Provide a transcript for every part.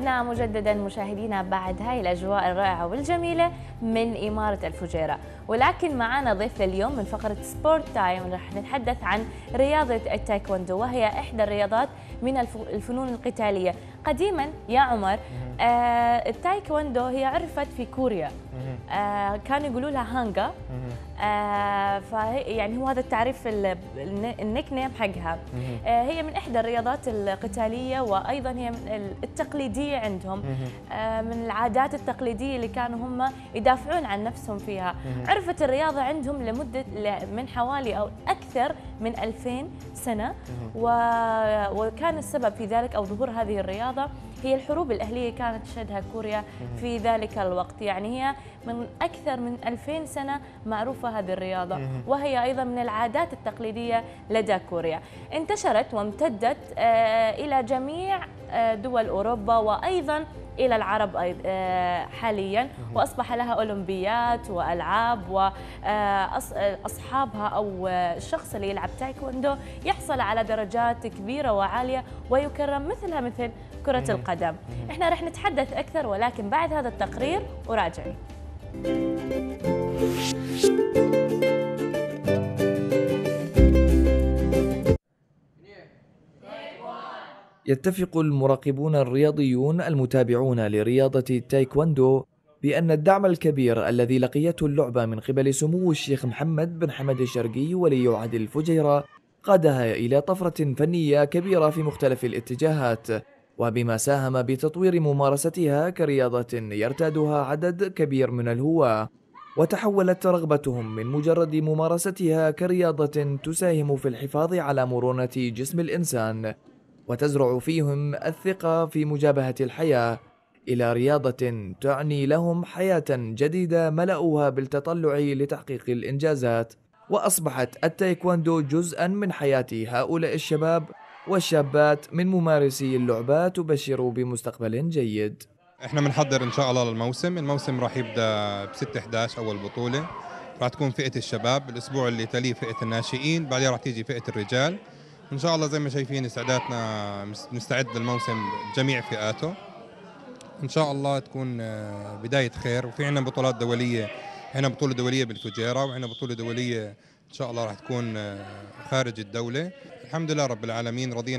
عدنا مجددا مشاهدينا بعد هاي الأجواء الرائعة والجميلة من إمارة الفجيرة، ولكن معنا ضيف لليوم من فقرة سبورت تايم. رح نتحدث عن رياضة التايكوندو، وهي إحدى الرياضات من الفنون القتالية. قديما يا عمر التايكوندو هي عرفت في كوريا، كانوا يقولوا لها هانجا، فهي يعني هو هذا التعريف النيك نيم حقها. هي من إحدى الرياضات القتالية، وأيضا هي من التقليدية عندهم، من العادات التقليدية اللي كانوا هم يدافعون عن نفسهم فيها. عرفت الرياضة عندهم لمدة من حوالي أو أكثر من 2000 سنة، وكان السبب في ذلك أو ظهور هذه الرياضة هي الحروب الأهلية كانت تشهدها كوريا في ذلك الوقت. يعني هي من أكثر من 2000 سنة معروفة هذه الرياضة، وهي أيضا من العادات التقليدية لدى كوريا. انتشرت وامتدت إلى جميع دول أوروبا وأيضا إلى العرب حاليا، وأصبح لها أولمبيات وألعاب، وأصحابها أو الشخص اللي يلعب تايكوندو يحصل على درجات كبيرة وعالية ويكرم مثلها مثل كرة القدم. احنا رح نتحدث أكثر ولكن بعد هذا التقرير وراجعين. يتفق المراقبون الرياضيون المتابعون لرياضة التايكوندو بأن الدعم الكبير الذي لقيته اللعبة من قبل سمو الشيخ محمد بن حمد الشرقي ولي عهد الفجيرة قادها إلى طفرة فنية كبيرة في مختلف الاتجاهات، وبما ساهم بتطوير ممارستها كرياضة يرتادها عدد كبير من الهواة، وتحولت رغبتهم من مجرد ممارستها كرياضة تساهم في الحفاظ على مرونة جسم الإنسان وتزرع فيهم الثقة في مجابهة الحياة إلى رياضة تعني لهم حياة جديدة ملأوها بالتطلع لتحقيق الإنجازات. وأصبحت التايكوندو جزءا من حياة هؤلاء الشباب والشابات من ممارسي اللعبة تبشر بمستقبل جيد. احنا بنحضر ان شاء الله للموسم. الموسم راح يبدا ب 6/11 اول بطولة، راح تكون فئة الشباب، الاسبوع اللي تليه فئة الناشئين، بعدين راح تيجي فئة الرجال. ان شاء الله زي ما شايفين استعدادنا نستعد للموسم بجميع فئاته، ان شاء الله تكون بداية خير. وفي عندنا بطولات دولية، هنا بطولة دولية بالفجيرة، وعندنا بطولة دولية ان شاء الله راح تكون خارج الدولة. الحمد لله رب العالمين راضيين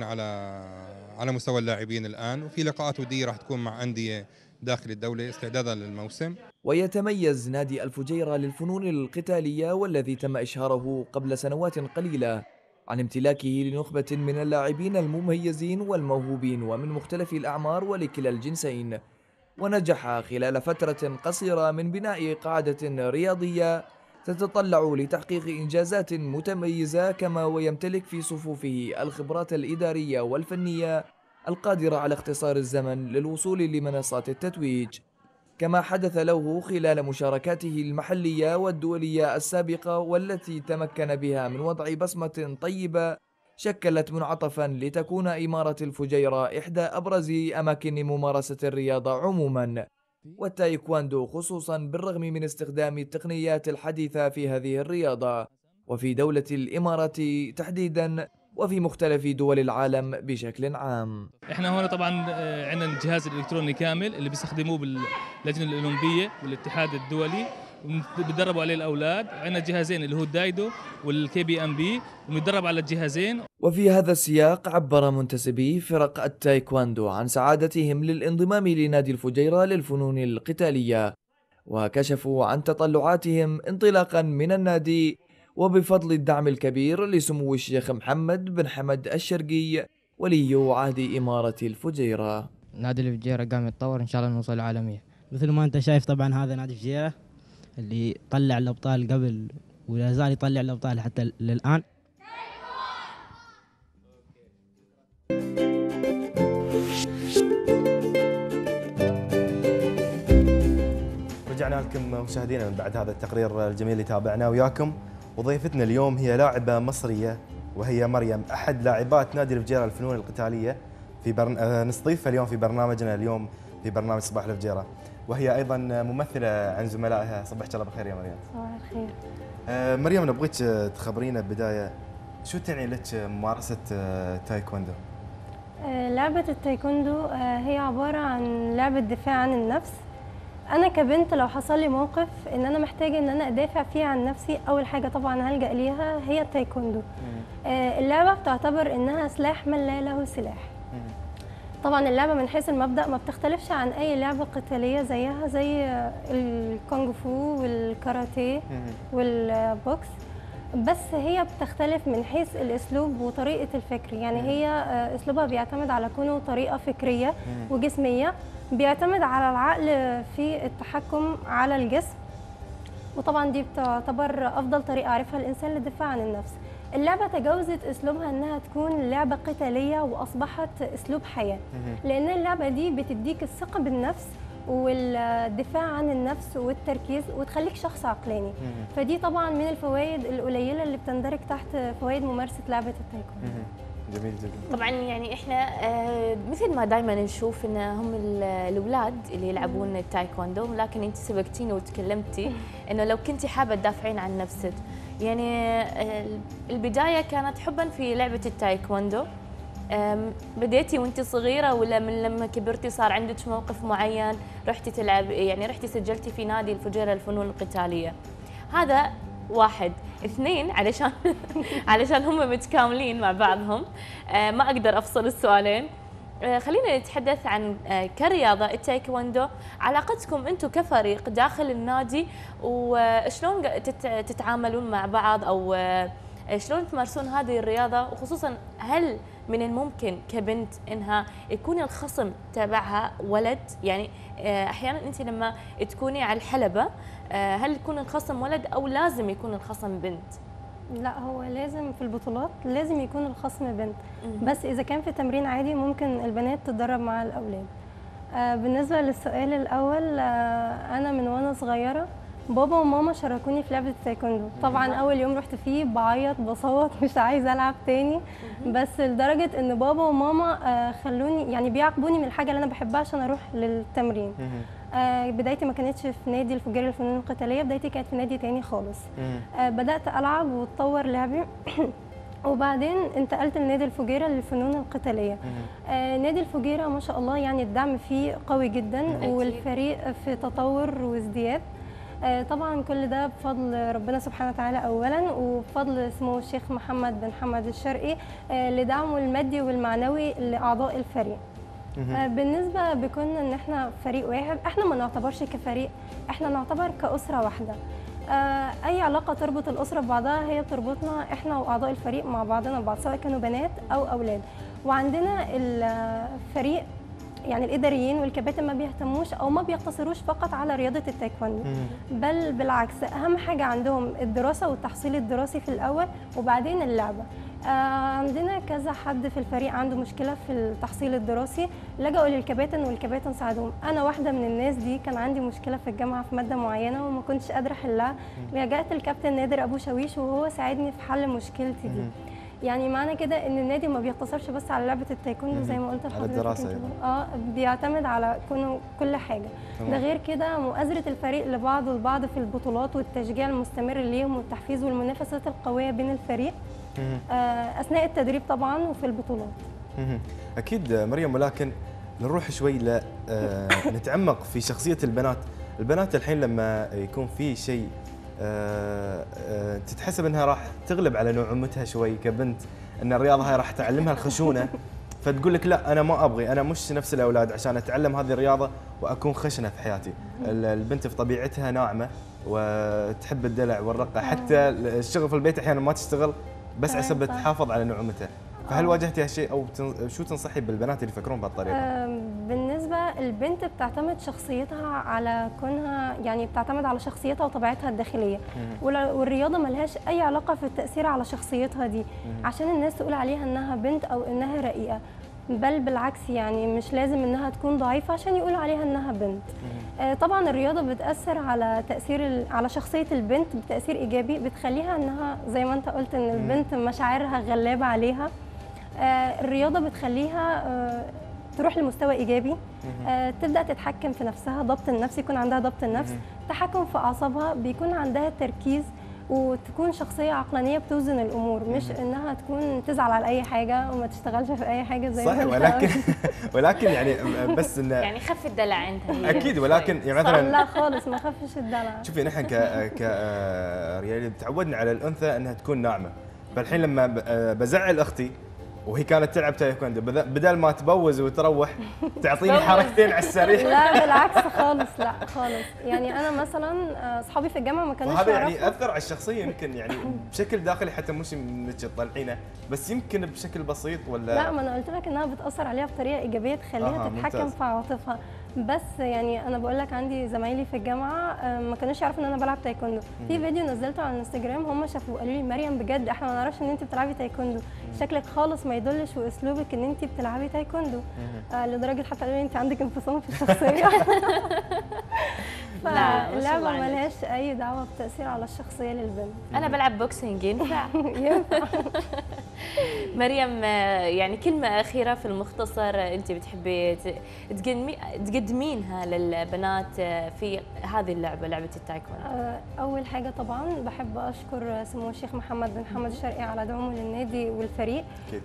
على مستوى اللاعبين الآن، وفي لقاءات ودية راح تكون مع أندية داخل الدولة استعدادا للموسم. ويتميز نادي الفجيرة للفنون القتالية والذي تم إشهاره قبل سنوات قليلة عن امتلاكه لنخبة من اللاعبين المميزين والموهوبين ومن مختلف الأعمار ولكلا الجنسين، ونجح خلال فترة قصيرة من بناء قاعدة رياضية تتطلع لتحقيق إنجازات متميزة، كما ويمتلك في صفوفه الخبرات الإدارية والفنية القادرة على اختصار الزمن للوصول لمنصات التتويج، كما حدث له خلال مشاركاته المحلية والدولية السابقة والتي تمكن بها من وضع بصمة طيبة شكلت منعطفا لتكون إمارة الفجيرة إحدى أبرز أماكن ممارسة الرياضة عموما والتايكواندو خصوصا، بالرغم من استخدام التقنيات الحديثة في هذه الرياضة وفي دولة الإمارات تحديدا وفي مختلف دول العالم بشكل عام. احنا هنا طبعا عندنا الجهاز الالكتروني كامل اللي بيستخدموه باللجنه الاولمبيه والاتحاد الدولي، وبيتدربوا عليه الاولاد. عندنا جهازين اللي هو الدايدو والKBMB، وبنتدرب على الجهازين. وفي هذا السياق عبر منتسبي فرق التايكواندو عن سعادتهم للانضمام لنادي الفجيرة للفنون القتالية، وكشفوا عن تطلعاتهم انطلاقا من النادي وبفضل الدعم الكبير لسمو الشيخ محمد بن حمد الشرقي ولي عهد إمارة الفجيرة. نادي الفجيرة قام يتطور، إن شاء الله نوصل العالمية. مثل ما أنت شايف طبعا هذا نادي الفجيرة اللي طلع الأبطال قبل ولا زال يطلع الأبطال حتى للآن. رجعنا لكم مشاهدينا من بعد هذا التقرير الجميل اللي تابعناه وياكم، وضيفتنا اليوم هي لاعبة مصرية وهي مريم، أحد لاعبات نادي الفجيرة للفنون القتالية نستضيفها اليوم في برنامجنا اليوم في برنامج صباح الفجيرة، وهي أيضا ممثلة عن زملائها. صبحك الله بخير يا مريم. صباح الخير. مريم، نبغيك تخبرينا بداية شو تعني لك ممارسة تايكوندو؟ لعبة التايكوندو هي عبارة عن لعبة دفاع عن النفس. أنا كبنت لو حصل لي موقف إن أنا محتاجة إن أنا أدافع فيه عن نفسي، أول حاجة طبعا هلجأ ليها هي التايكوندو. اللعبة بتعتبر إنها سلاح من لا له سلاح. طبعا اللعبة من حيث المبدأ ما بتختلفش عن أي لعبة قتالية زيها، زي الكونغ فو والكاراتيه والبوكس، بس هي بتختلف من حيث الاسلوب وطريقه الفكر. يعني هي اسلوبها بيعتمد على كونه طريقه فكريه وجسميه، بيعتمد على العقل في التحكم على الجسم، وطبعا دي بتعتبر افضل طريقه عرفها الانسان للدفاع عن النفس. اللعبه تجاوزت اسلوبها انها تكون لعبه قتاليه واصبحت اسلوب حياه، لان اللعبه دي بتديك الثقه بالنفس والدفاع عن النفس والتركيز وتخليك شخص عقلاني. فدي طبعا من الفوائد القليله اللي بتندرج تحت فوائد ممارسه لعبه التايكوندو. جميل جدا. طبعا يعني احنا مثل ما دائما نشوف ان هم الاولاد اللي يلعبون التايكوندو، لكن انت سبقتيني وتكلمتي انه لو كنتي حابه تدافعين عن نفسك، يعني البدايه كانت حبا في لعبه التايكوندو، بديتي وانت صغيره ولا من لما كبرتي صار عندك موقف معين رحتي تلعب، يعني رحتي سجلتي في نادي الفجيرة للفنون القتاليه؟ هذا واحد. اثنين، علشان هم متكاملين مع بعضهم، ما اقدر افصل السؤالين. خلينا نتحدث عن كرياضه التايكوندو، علاقتكم انتم كفريق داخل النادي، وشلون تتعاملون مع بعض، او شلون تمارسون هذه الرياضه، وخصوصا هل من الممكن كبنت انها يكون الخصم تبعها ولد؟ يعني احيانا انت لما تكوني على الحلبه هل يكون الخصم ولد او لازم يكون الخصم بنت؟ لا، هو لازم في البطولات لازم يكون الخصم بنت، بس اذا كان في تمرين عادي ممكن البنات تتدرب مع الاولاد. بالنسبه للسؤال الاول، انا من وانا صغيره بابا وماما شاركوني في لعبه التايكوندو. طبعا اول يوم رحت فيه بعيط بصوت مش عايزه العب تاني، بس لدرجه ان بابا وماما خلوني يعني بيعاقبوني من الحاجه اللي انا بحبها عشان اروح للتمرين. بدايتي ما كانتش في نادي الفجيرة للفنون القتاليه، بدايتي كانت في نادي تاني خالص. بدات العب واتطور لعبي وبعدين انتقلت لنادي الفجيرة للفنون القتاليه. نادي الفجيرة ما شاء الله يعني الدعم فيه قوي جدا، والفريق في تطور وازدياد. طبعا كل ده بفضل ربنا سبحانه وتعالى اولا، وبفضل سمو الشيخ محمد بن حمد الشرقي لدعمه المادي والمعنوي لاعضاء الفريق. بالنسبه بكون ان احنا فريق واحد، احنا ما نعتبرش كفريق، احنا نعتبر كاسره واحده. اي علاقه تربط الاسره ببعضها هي بتربطنا احنا واعضاء الفريق مع بعضنا البعض، سواء كانوا بنات او اولاد. وعندنا الفريق يعني الاداريين والكباتن ما بيهتموش او ما بيقتصروش فقط على رياضه التايكوندو، بل بالعكس اهم حاجه عندهم الدراسه والتحصيل الدراسي في الاول وبعدين اللعبه. عندنا كذا حد في الفريق عنده مشكله في التحصيل الدراسي، لجأوا للكباتن والكباتن ساعدوهم. انا واحده من الناس دي، كان عندي مشكله في الجامعه في ماده معينه وما كنتش قادره احلها، لجأت الكابتن نادر ابو شاويش وهو ساعدني في حل مشكلتي دي. يعني معنى كده ان النادي ما بيقتصرش بس على لعبه التايكوندو زي ما قلت لحضرتك، الدراسه بيعتمد على كل حاجه. ده غير كده مؤازره الفريق لبعض البعض في البطولات والتشجيع المستمر ليهم والتحفيز والمنافسات القويه بين الفريق اثناء التدريب طبعا وفي البطولات. اكيد مريم، ولكن نروح شوي نتعمق في شخصيه البنات. البنات الحين لما يكون في شيء تتحسب انها راح تغلب على نعومتها شوي كبنت، ان الرياضه هاي راح تعلمها الخشونه، فتقول لك لا انا ما ابغي، انا مش نفس الاولاد عشان اتعلم هذه الرياضه واكون خشنه في حياتي. البنت في طبيعتها ناعمه وتحب الدلع والرقه، حتى الشغل في البيت احيانا ما تشتغل بس عشان تحافظ على نعومتها. فهل واجهتي هالشيء او شو تنصحي بالبنات اللي يفكرون بهالطريقه؟ بالنسبه البنت بتعتمد شخصيتها على كونها، يعني بتعتمد على شخصيتها وطبيعتها الداخليه، والرياضه ملهاش اي علاقه في التاثير على شخصيتها دي عشان الناس تقول عليها انها بنت او انها رقيقه، بل بالعكس يعني مش لازم انها تكون ضعيفه عشان يقولوا عليها انها بنت. طبعا الرياضه بتاثر على شخصيه البنت بتاثير ايجابي، بتخليها انها زي ما انت قلت ان البنت مشاعرها غلابه عليها. الرياضه بتخليها تروح لمستوى ايجابي، تبدا تتحكم في نفسها، ضبط النفس، يكون عندها ضبط النفس، تحكم في اعصابها، بيكون عندها تركيز، وتكون شخصيه عقلانيه بتوزن الامور، مش انها تكون تزعل على اي حاجه وما تشتغلش في اي حاجه زي صح. ولكن يعني بس ان يعني خف الدلع عندها هي اكيد، ولكن يعني مثلا لا خالص ما خفش الدلع. شوفي نحن كريال تعودنا على الانثى انها تكون ناعمه، فالحين لما بزعل اختي وهي كانت تلعب تايكوندو، بدل ما تبوز وتروح تعطيني حركتين على السريع. لا بالعكس خالص، لا خالص. يعني انا مثلا اصحابي في الجامعه ما كانوش وهذا يعرفوا. يعني اثر على الشخصيه يمكن يعني بشكل داخلي، حتى مش انك تطلعينه، بس يمكن بشكل بسيط ولا لا، ما انا قلت لك انها بتاثر عليها بطريقه ايجابيه تخليها تتحكم ممتاز. في عواطفها. بس يعني انا بقول لك عندي زمايلي في الجامعه ما كانوش يعرفوا ان انا بلعب تايكوندو. في فيديو نزلته على الانستجرام هم شافوه قالوا لي مريم بجد احنا ما نعرفش ان انت بتلعبي تايكوندو، شكلك خالص ما يدلش واسلوبك ان انت بتلعبي تايكوندو. لدرجه حتى قالوا لي انت عندك انفصام في الشخصيه. فاللعبه ملهاش اي دعوه بتاثير على الشخصيه للبنت. انا بلعب بوكسينج، ينفع؟ مريم، يعني كلمه اخيره في المختصر انت بتحبي تقدمينها للبنات في هذه اللعبه، لعبه التايكوندو؟ اول حاجه طبعا بحب اشكر سمو الشيخ محمد بن حمد الشرقي على دعمه للنادي والفريق،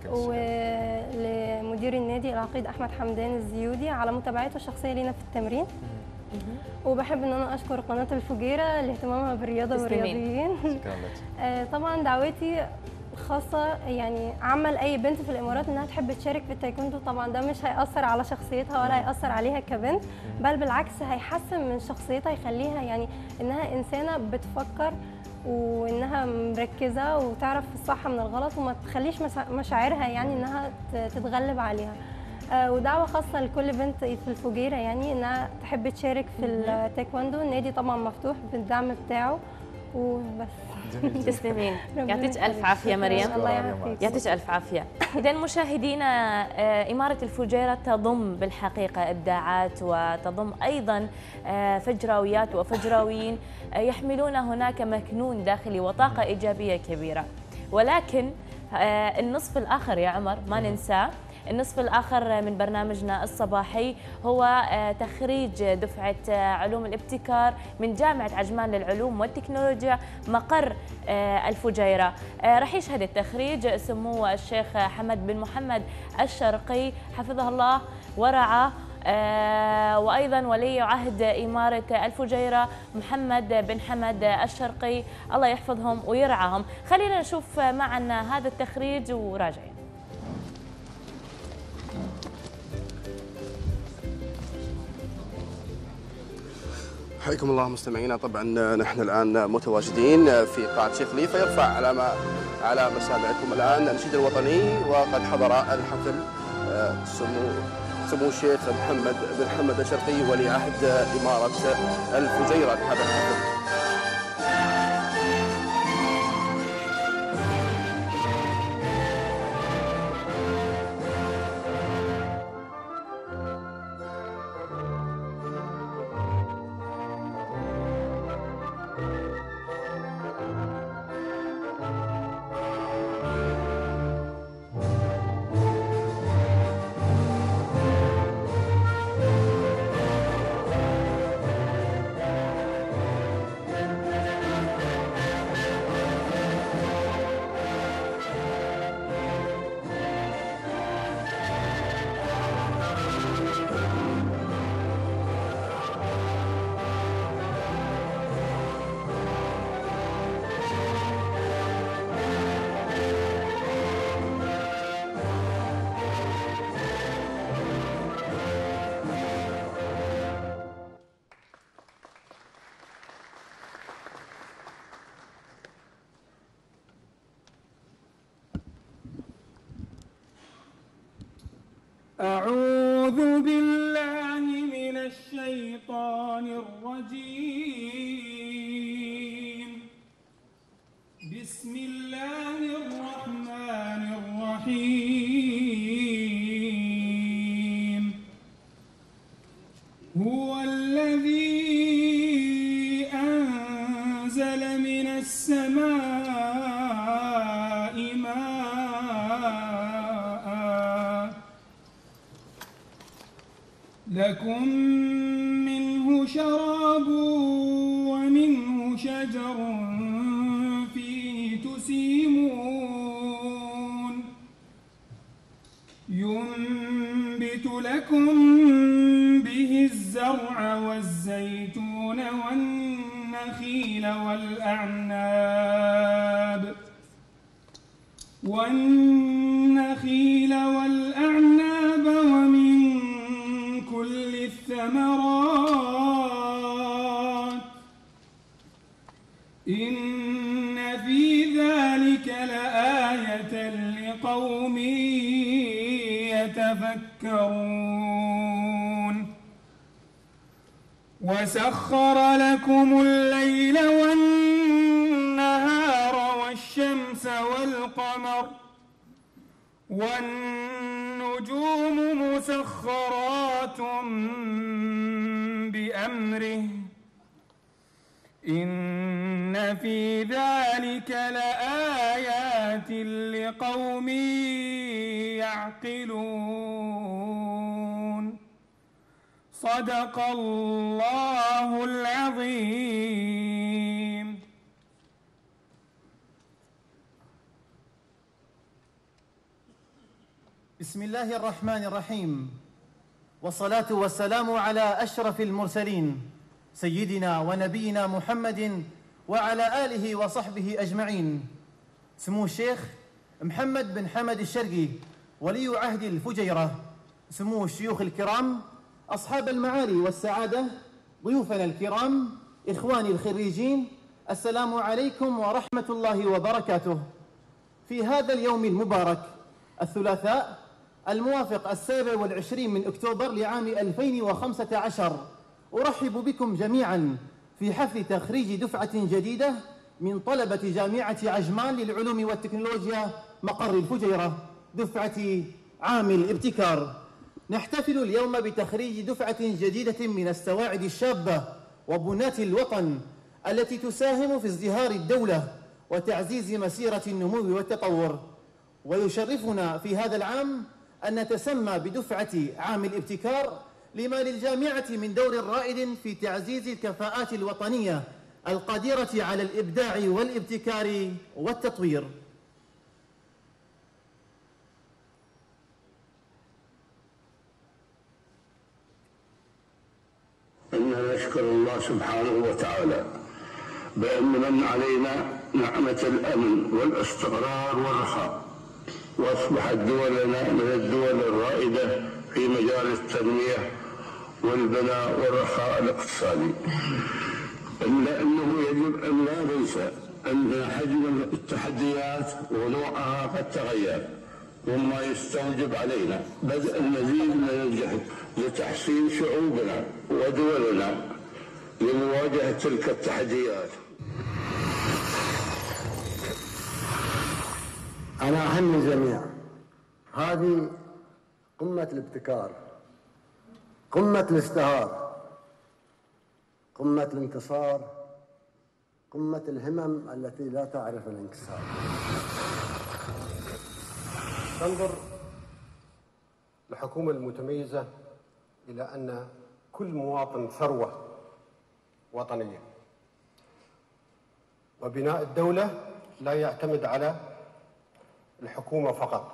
ولمدير النادي العقيد احمد حمدان الزيودي على متابعته الشخصيه لينا في التمرين. وبحب ان انا اشكر قناه الفجيره لاهتمامها بالرياضه والرياضيين. طبعا دعوتي خاصه يعني عمل اي بنت في الامارات انها تحب تشارك في التايكوندو. طبعا ده مش هيأثر على شخصيتها ولا هيأثر عليها كبنت، بل بالعكس هيحسن من شخصيتها، يخليها يعني انها انسانه بتفكر وانها مركزه وتعرف الصح من الغلط، وما تخليش مشاعرها يعني انها تتغلب عليها. ودعوه خاصه لكل بنت في الفجيره يعني انها تحب تشارك في التايكوندو. النادي طبعا مفتوح بالدعم بتاعه وبس. تسلمين، يعطيك الف عافيه مريم. الله يعافيك. يعطيك الف عافيه. اذا مشاهدينا، اماره الفجيره تضم بالحقيقه ابداعات وتضم ايضا فجراويات وفجراويين يحملون هناك مكنون داخلي وطاقه ايجابيه كبيره. ولكن النصف الاخر يا عمر ما ننساه، النصف الآخر من برنامجنا الصباحي هو تخريج دفعة علوم الابتكار من جامعة عجمان للعلوم والتكنولوجيا مقر الفجيرة. رح يشهد التخريج سمو الشيخ حمد بن محمد الشرقي حفظه الله ورعاه، وأيضا ولي عهد إمارة الفجيرة محمد بن حمد الشرقي، الله يحفظهم ويرعاهم. خلينا نشوف معنا هذا التخريج وراجعين. حياكم الله مستمعينا. طبعا نحن الان متواجدين في قاعه شيخ خليفه يرفع على مسامعكم الان النشيد الوطني، وقد حضر الحفل سمو الشيخ محمد بن حمد الشرقي ولي عهد اماره الفجيره لهذا الحفل. أعوذ بالله من الشيطان الرجيم. بسم الله الرحمن الرحيم. هو الذي أنزل من السماء ماء لكم منه شراب ومنه شجر والزيتون والنخيل والأعناب ومن كل الثمرات إن في ذلك لآية لقوم يتفكرون وسخر لكم الليل والنهار والشمس والقمر والنجوم مسخرات بأمره إن في ذلك لآيات لقوم يعقلون صدق الله العظيم. بسم الله الرحمن الرحيم، والصلاة والسلام على أشرف المرسلين سيدنا ونبينا محمد وعلى آله وصحبه أجمعين. سمو الشيخ محمد بن حمد الشرقي ولي عهد الفجيرة، سمو الشيوخ الكرام، أصحاب المعالي والسعادة، ضيوفنا الكرام، إخواني الخريجين، السلام عليكم ورحمة الله وبركاته. في هذا اليوم المبارك الثلاثاء الموافق 27 من أكتوبر لعام 2015 أرحب بكم جميعا في حفل تخريج دفعة جديدة من طلبة جامعة عجمان للعلوم والتكنولوجيا مقر الفجيرة، دفعة عام الابتكار. نحتفل اليوم بتخريج دفعة جديدة من السواعد الشابة وبناة الوطن التي تساهم في ازدهار الدولة وتعزيز مسيرة النمو والتطور. ويشرفنا في هذا العام أن نتسمى بدفعة عام الابتكار لما للجامعة من دور رائد في تعزيز الكفاءات الوطنية القادرة على الإبداع والابتكار والتطوير. إننا نشكر الله سبحانه وتعالى بأن من علينا نعمة الأمن والاستقرار والرخاء، وأصبحت دولنا من الدول الرائدة في مجال التنمية والبناء والرخاء الاقتصادي. إلا أنه يجب أن لا ننسى أن حجم التحديات ونوعها قد تغير، وما يستوجب علينا بدء المزيد من الجهد لتحسين شعوبنا ودولنا لمواجهة تلك التحديات. أنا أهم الجميع، هذه قمة الابتكار، قمة الازدهار، قمة الانتصار، قمة الهمم التي لا تعرف الانكسار. تنظر الحكومة المتميزة إلى أن كل مواطن ثروة وطنية، وبناء الدولة لا يعتمد على الحكومة فقط،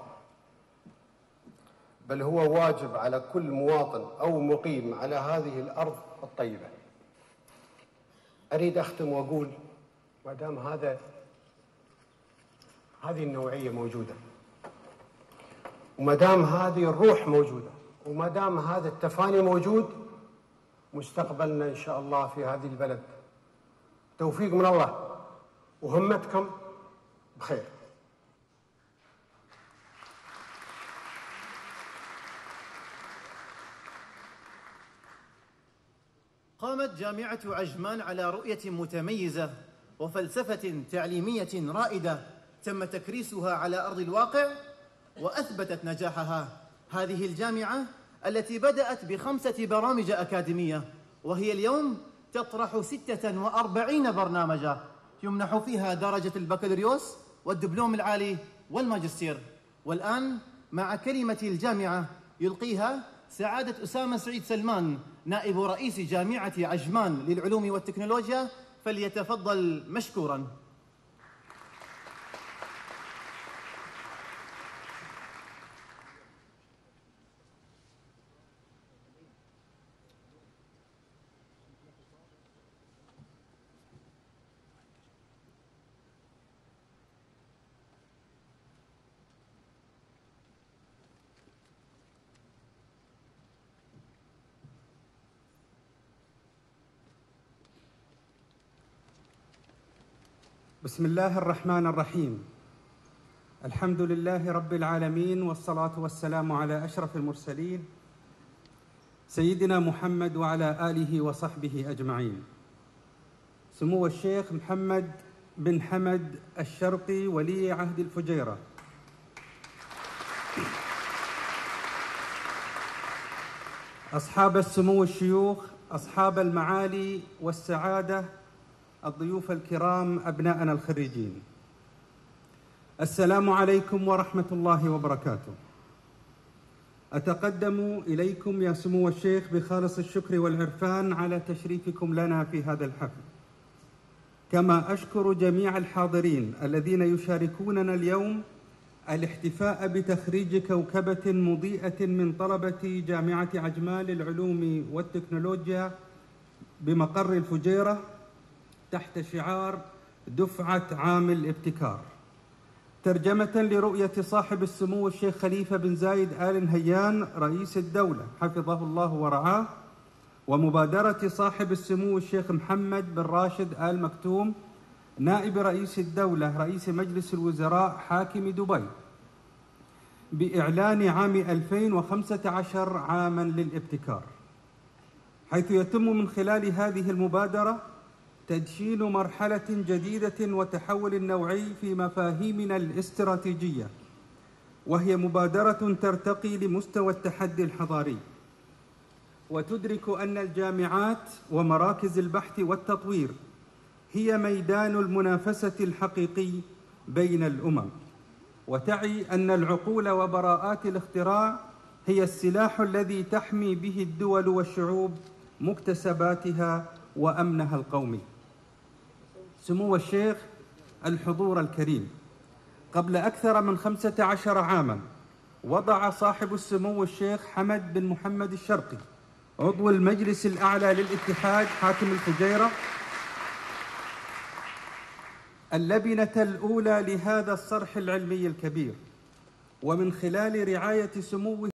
بل هو واجب على كل مواطن أو مقيم على هذه الأرض الطيبة. أريد أختم وأقول ما دام هذه النوعية موجودة، وما دام هذه الروح موجودة، وما دام هذا التفاني موجود، مستقبلنا إن شاء الله في هذه البلد توفيق من الله وهمتكم بخير. قامت جامعة عجمان على رؤية متميزة وفلسفة تعليمية رائدة تم تكريسها على أرض الواقع وأثبتت نجاحها. هذه الجامعة التي بدأت ب5 برامج أكاديمية، وهي اليوم تطرح 46 برنامجا يمنح فيها درجة البكالوريوس والدبلوم العالي والماجستير. والآن مع كلمة الجامعة يلقيها سعادة أسامة سعيد سلمان نائب رئيس جامعة عجمان للعلوم والتكنولوجيا، فليتفضل مشكورا. بسم الله الرحمن الرحيم. الحمد لله رب العالمين، والصلاة والسلام على أشرف المرسلين سيدنا محمد وعلى آله وصحبه أجمعين. سمو الشيخ محمد بن حمد الشرقي ولي عهد الفجيرة، أصحاب السمو الشيوخ، أصحاب المعالي والسعادة، الضيوف الكرام، أبناءنا الخريجين، السلام عليكم ورحمة الله وبركاته. أتقدم إليكم يا سمو الشيخ بخالص الشكر والعرفان على تشريفكم لنا في هذا الحفل، كما أشكر جميع الحاضرين الذين يشاركوننا اليوم الاحتفاء بتخريج كوكبة مضيئة من طلبة جامعة عجمان للعلوم والتكنولوجيا بمقر الفجيرة تحت شعار دفعة عام الابتكار، ترجمة لرؤية صاحب السمو الشيخ خليفة بن زايد آل نهيان رئيس الدولة حفظه الله ورعاه، ومبادرة صاحب السمو الشيخ محمد بن راشد آل مكتوم نائب رئيس الدولة رئيس مجلس الوزراء حاكم دبي بإعلان عام 2015 عاماً للابتكار، حيث يتم من خلال هذه المبادرة تدشين مرحلة جديدة وتحول نوعي في مفاهيمنا الاستراتيجية، وهي مبادرة ترتقي لمستوى التحدي الحضاري، وتدرك أن الجامعات ومراكز البحث والتطوير هي ميدان المنافسة الحقيقي بين الأمم، وتعي أن العقول وبراءات الاختراع هي السلاح الذي تحمي به الدول والشعوب مكتسباتها وأمنها القومي. سمو الشيخ، الحضور الكريم، قبل أكثر من 15 عاماً وضع صاحب السمو الشيخ حمد بن محمد الشرقي عضو المجلس الأعلى للاتحاد حاكم الفجيرة اللبنة الأولى لهذا الصرح العلمي الكبير، ومن خلال رعاية سموه